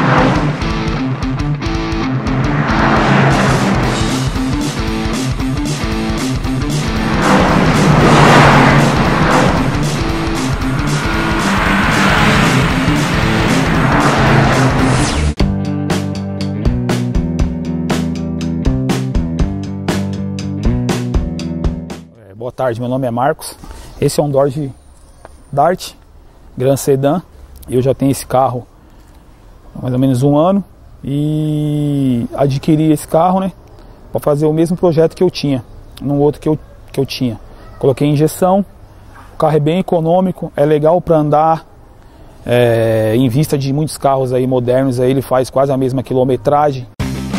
Boa tarde, meu nome é Marcos. Esse é um Dodge Dart Grand Sedan. Eu já tenho esse carro há mais ou menos um ano e adquiri esse carro, né, para fazer o mesmo projeto que eu tinha, num outro que eu tinha. Coloquei injeção, o carro é bem econômico, é legal para andar, em vista de muitos carros aí modernos, aí ele faz quase a mesma quilometragem.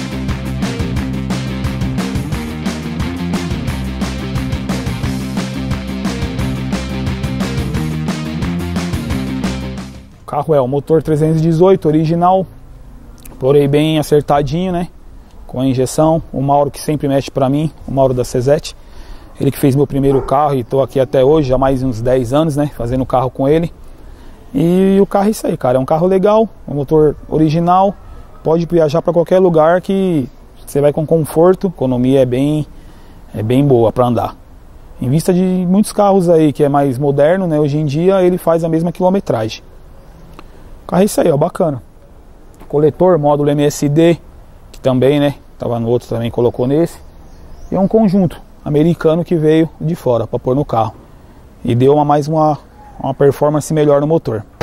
O carro é o motor 318 original, porém bem acertadinho, né, com a injeção. O Mauro que sempre mexe para mim, o Mauro da CZ, ele que fez meu primeiro carro e estou aqui até hoje, já mais uns 10 anos, né, fazendo carro com ele. E o carro é isso aí, cara, é um carro legal, um motor original, pode viajar para qualquer lugar que você vai com conforto, economia é bem boa para andar. Em vista de muitos carros aí que é mais moderno, né, hoje em dia ele faz a mesma quilometragem. O carro é isso aí, ó, bacana. Coletor, módulo MSD, que também, né, tava no outro, também colocou nesse. E é um conjunto americano que veio de fora para pôr no carro. E deu mais uma performance melhor no motor.